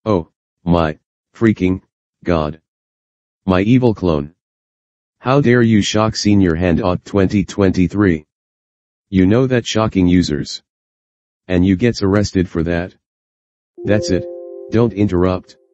Oh, my, freaking, God. My evil clone. How dare you shock Senior Hand AUT 2023. You know that shocking users. And you gets arrested for that. That's it, don't interrupt.